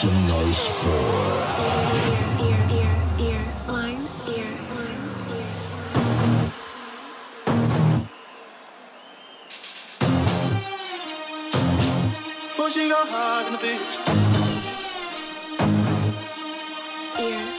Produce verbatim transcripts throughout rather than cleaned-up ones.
some noise for Ear, ear, ear, blind ears. Before she go hard in the bitch. Ears.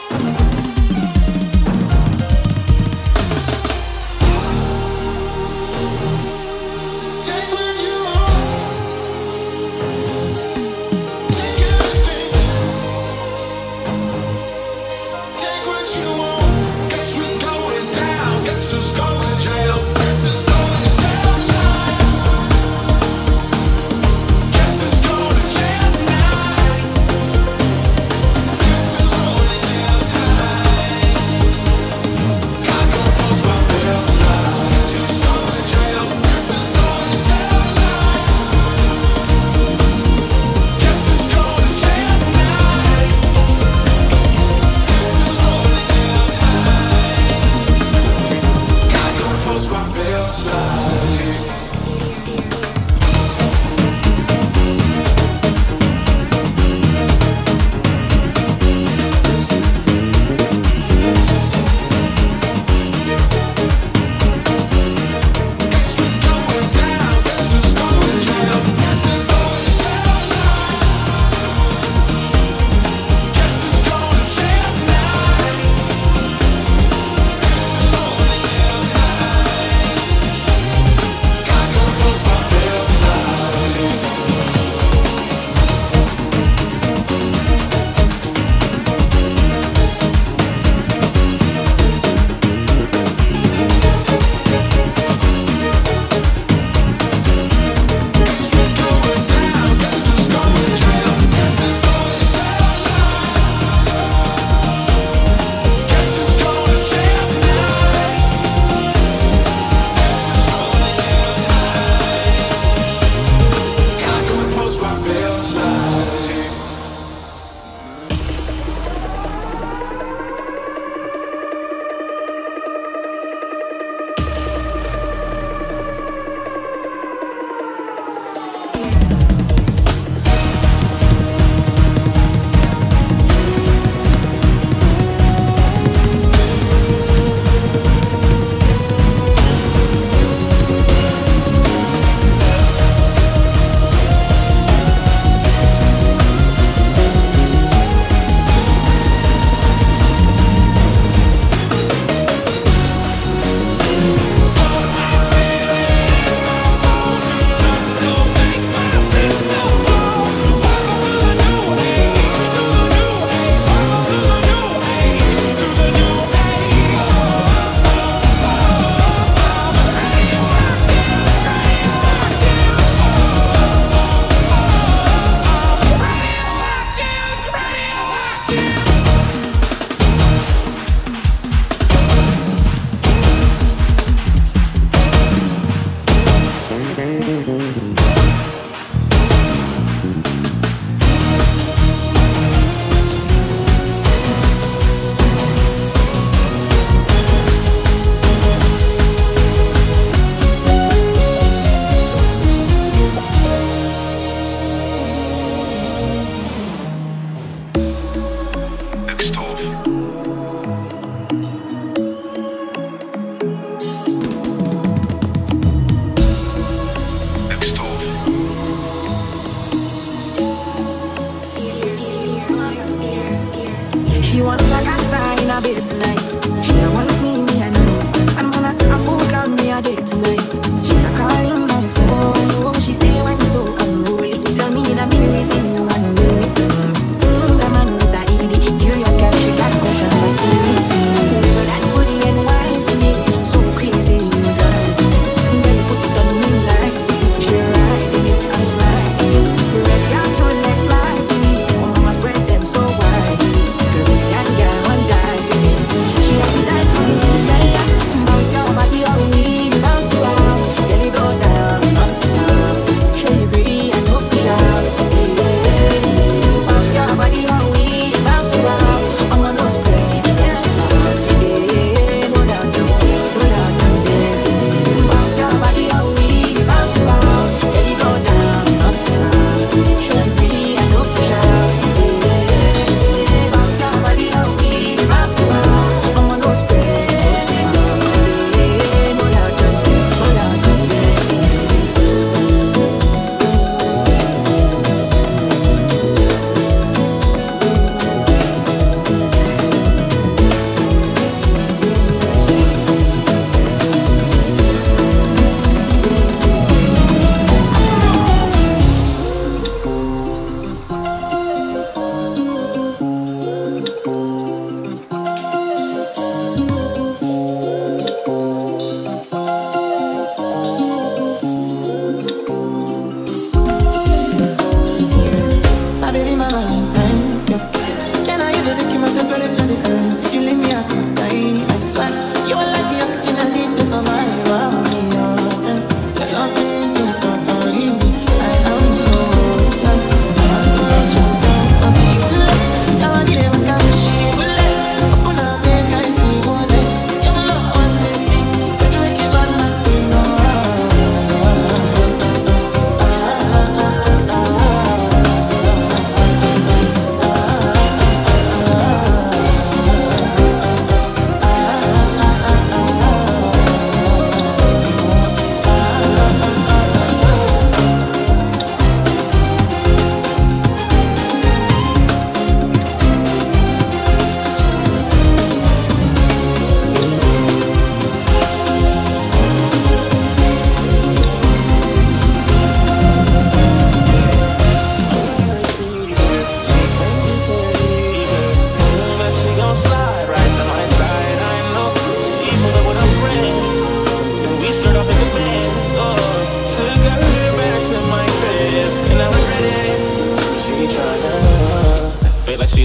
She wants a gangster in a bed tonight. She wants me, me I know. I'm gonna a fool on me a day tonight. She a calling my phone. She say when so unruly. Tell me the main reason you want me. Mm, the man with the E D. Curious girl, she got questions for silly. Girl, that booty and wine for me. So crazy you drive. Baby, put it on me like she riding it and sliding it. Ready out to let's slide to me. Oh, mama spread them so wide. Girl, and girl, one die for me. She has to die for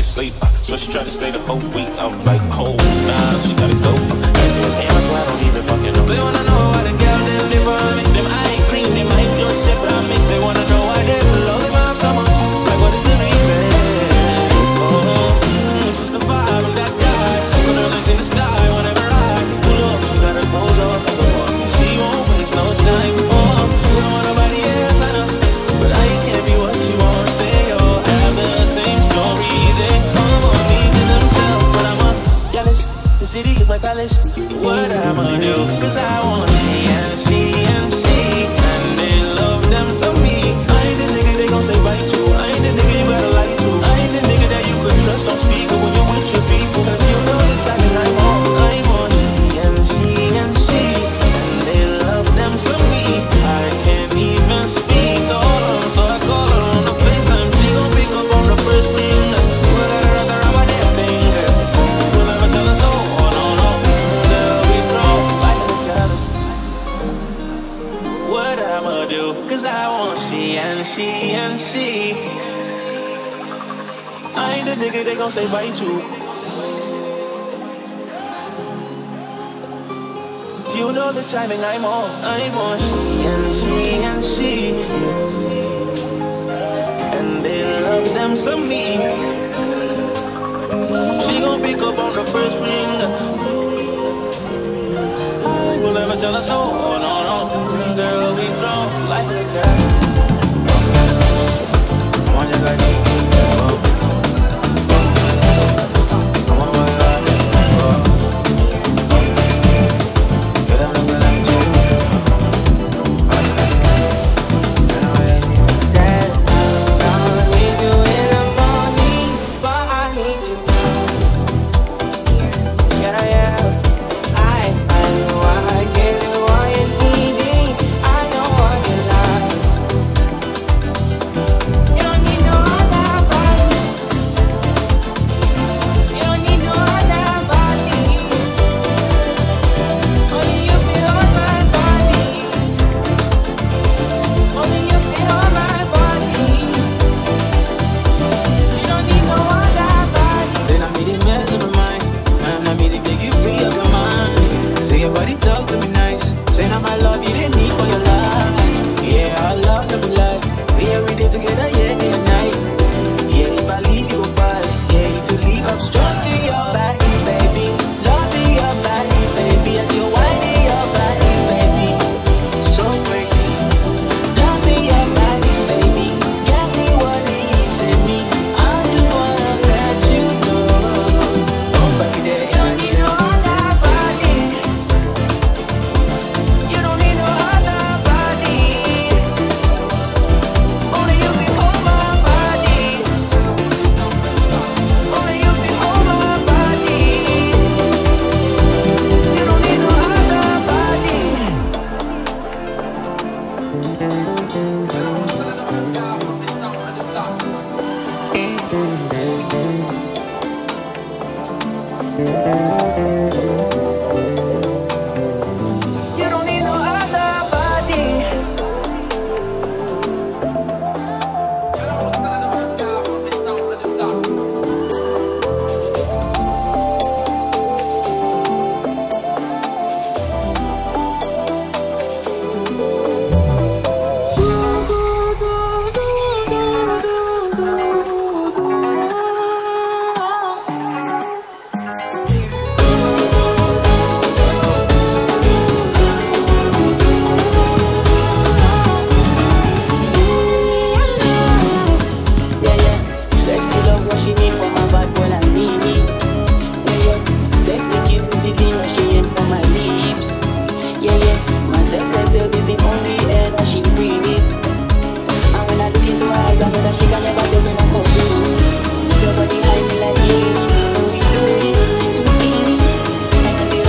sleep. Uh, so she tried to stay the whole week. I'm like, oh, nah, she gotta go. Uh, ask me a damn, that's why I don't even fucking know. They wanna know why the girl them live on me. Them I ain't green, them I ain't just shit, but I make. They wanna know why they love me so much. Like, what is the reason? Oh, it's just the vibe of that guy. Put her legs in the sky whenever I pull up. She got her clothes off for the walk. She won't waste no time. Oh, she don't want nobody else, I know. But I can't be what she wants. They all have the same story. They come on me to themselves. But I'm a jealous. The city is my palace. What I'ma do? Cause I want she and she and she. And they love them so me. I ain't the nigga they gon' say bye to. I ain't the nigga you better lie to. I ain't the nigga that you could trust on speaker when you're with your people. Cause you know the time that I'm on. I want she and she and she. And they love them so me. I can't even speak to all of them. So I call her on the FaceTime. She gon' pick up on the first ring. Put her rather on my damn finger. We'll never tell her so. Oh no no. Girl, we grow like the colors. What I'ma do? Cause I want she and she and she. I ain't the nigga they gon' say bye to. You know the timing I'm on. I want she and she and she. And they love them some me. She gon' pick up on the first ring. I will never tell her so. Oh no no. Girl, we grow like a girl. Want you like me?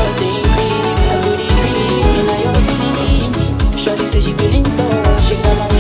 She feeling so, she got my